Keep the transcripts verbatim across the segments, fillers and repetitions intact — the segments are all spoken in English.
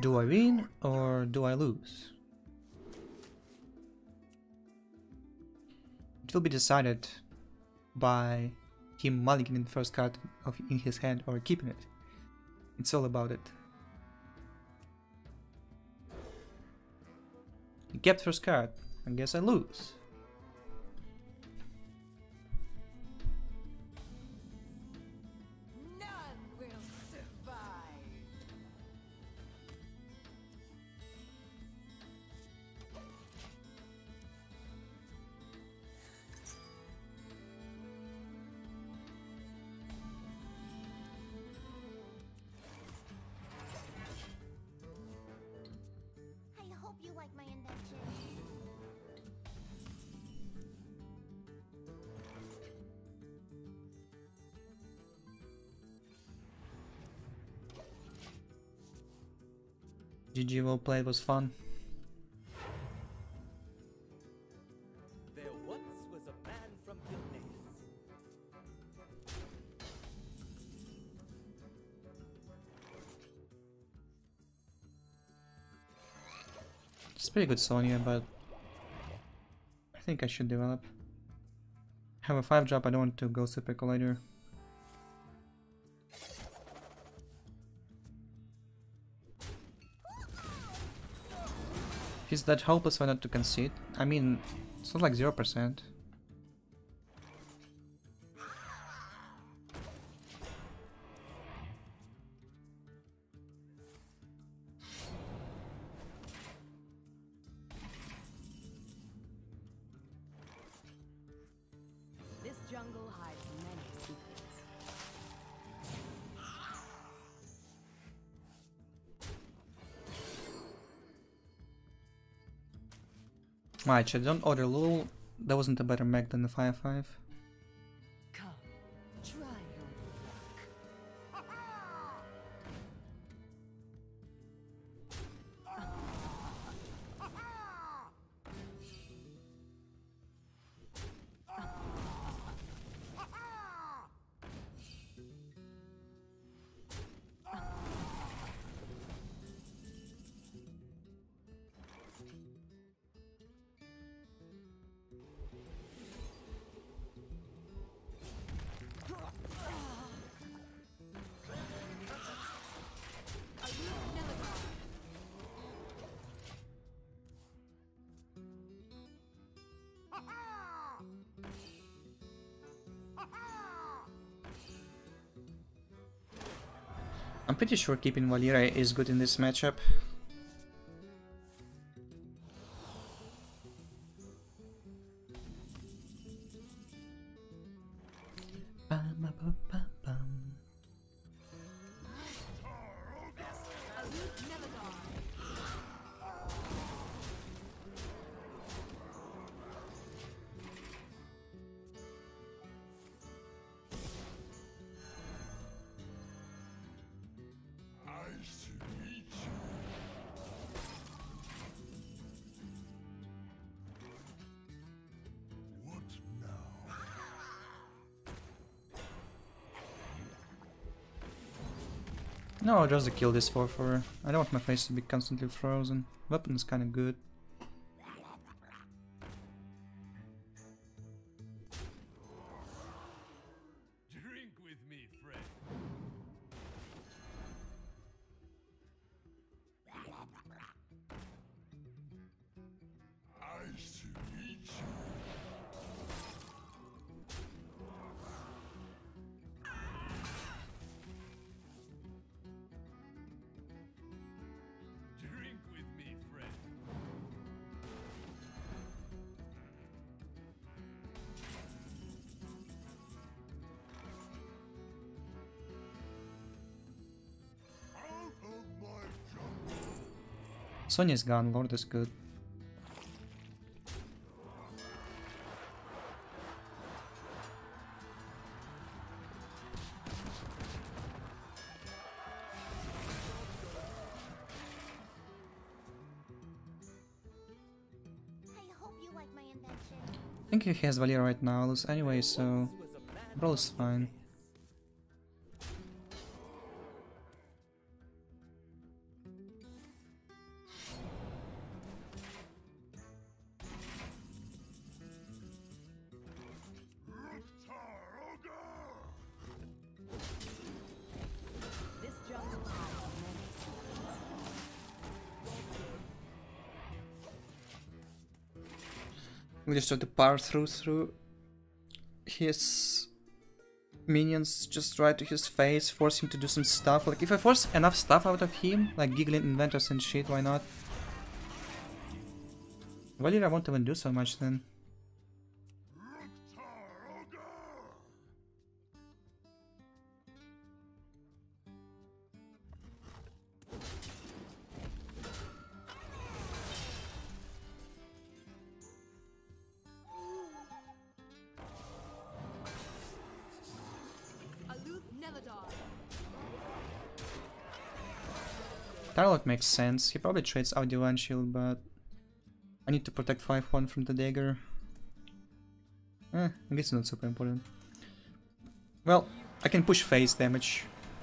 Do I win or do I lose? It will be decided by him mulliganing the first card of in his hand or keeping it. It's all about it. He kept first card. I guess I lose. G G, well played, was fun. There once was a man from Gilneas. It's pretty good Sonya, but I think I should develop. I have a five drop, I don't want to go Super Collider. He's that hopeless why not to concede. I mean, it's not like zero percent. This jungle hides many secrets. Alright, chat, don't order Lul. That wasn't a better mech than the five five. Come, try your luck. I'm pretty sure keeping Valeera is good in this matchup. No, I'll just kill this four four. I don't want my face to be constantly frozen. Weapon is kinda good. Drink with me, friend. Nice to meet you. Drink with me, friend. Out of my jungle. Sonya's gone, Lord is good. I think he has Valeera right now, I'll lose anyway, so Brawl is fine. We just have to power through through his minions, just right to his face, force him to do some stuff. Like if I force enough stuff out of him, like giggling inventors and shit, why not? Valeera won't even do so much then. Tarlok makes sense. He probably trades out Divine Shield, but I need to protect five one from the dagger. Eh, I guess it's not super important. Well, I can push phase damage.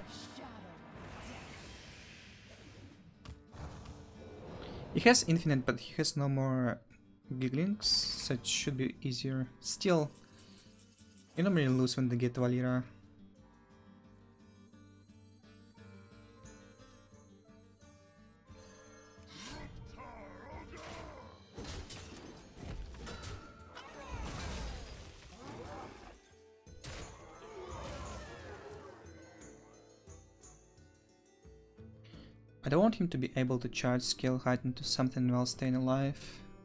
He has infinite, but he has no more gigglings, so it should be easier. Still, you don't really lose when they get Valeera. I don't want him to be able to charge skill height into something while staying alive.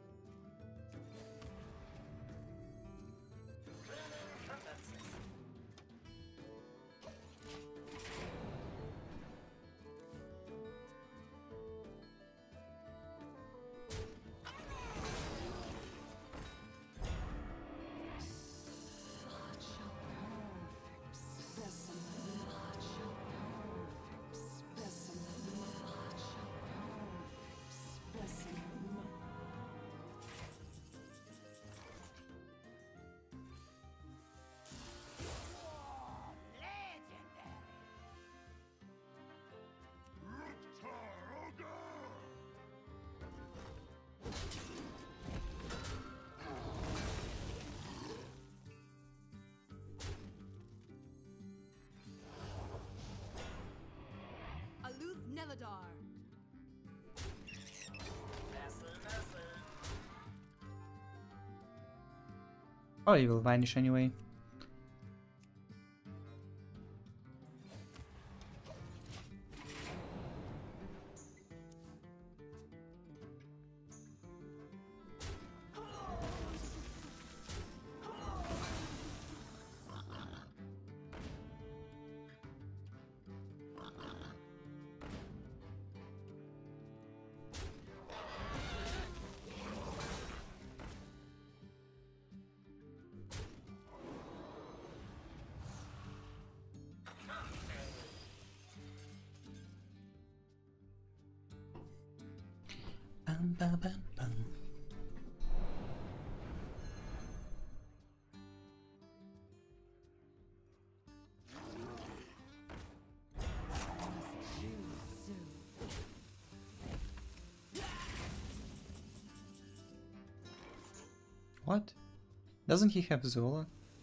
Neladar. Oh, he will vanish anyway. Bum, bum, bum, bum. What? Doesn't he have Zola?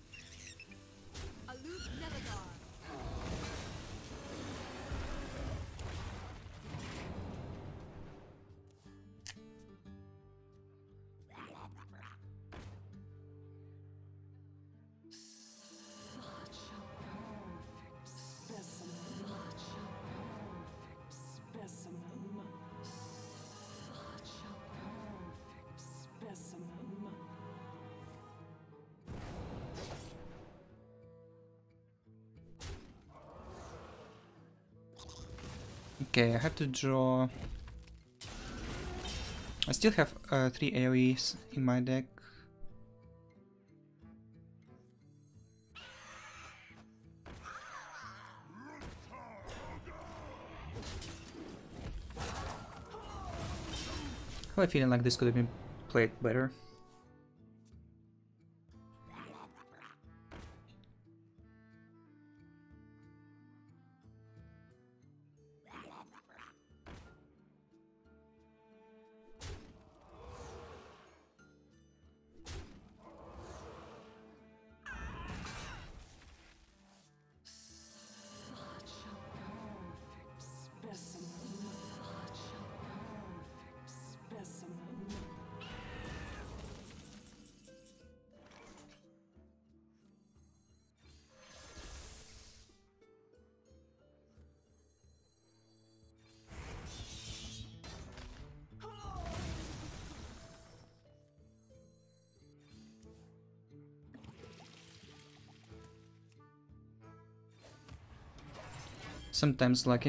Okay, I have to draw... I still have uh, three AoEs in my deck. I have a feeling like this could have been played better. Sometimes lucky.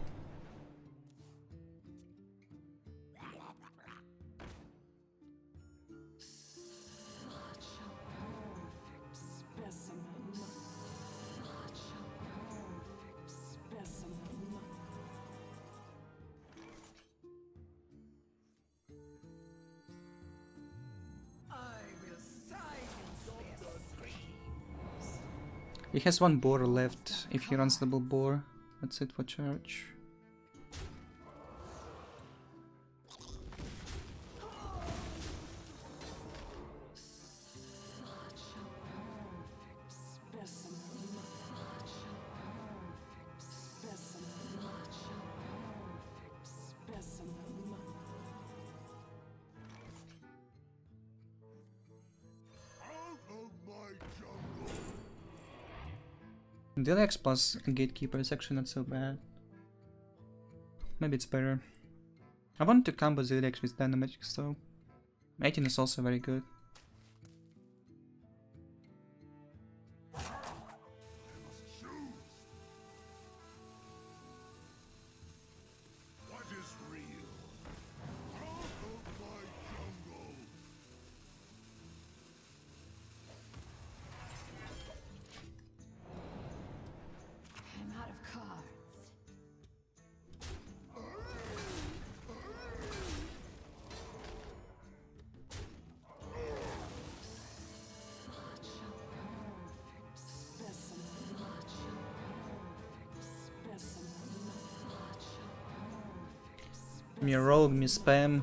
He has one boar left if he runs double boar. That's it for charge. The X plus Gatekeeper is actually not so bad. Maybe it's better. I want to combo Zilix with Dynamatics though. eighteen is also very good. Me rogue, me spam.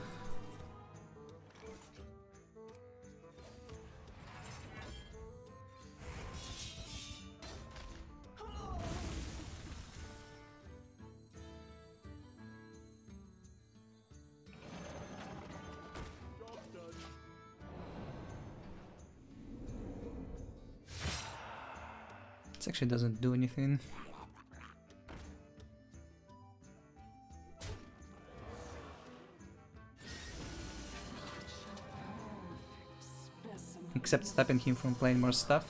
This actually doesn't do anything. Except stopping him from playing more stuff.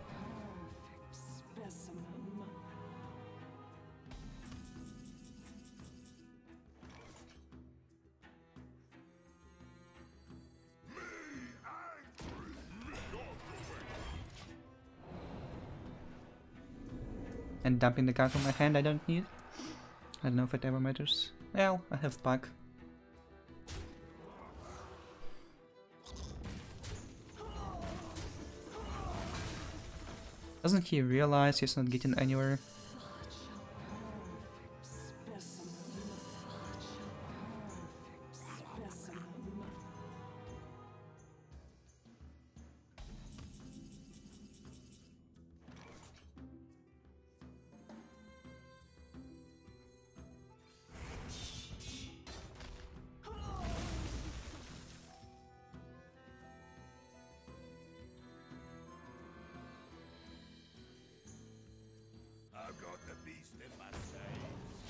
And dumping the card from my hand I don't need. I don't know if it ever matters. Well, I have Puck. Doesn't he realize he's not getting anywhere? I've got the beast in my sight.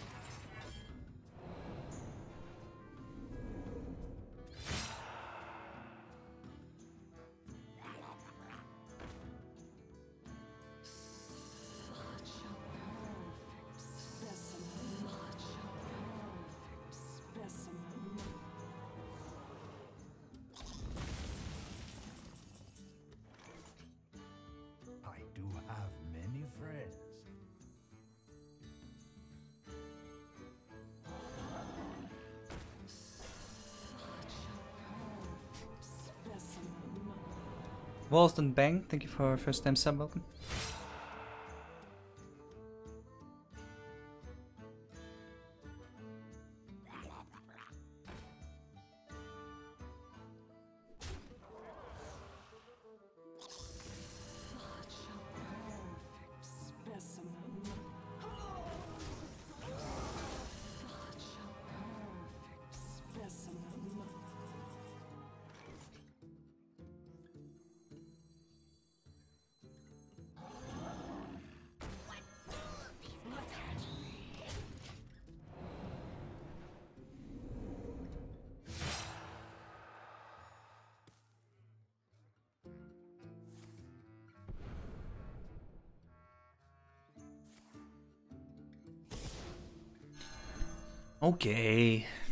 I do have many friends. Wolston Bang, thank you for first time sub, welcome. Okay.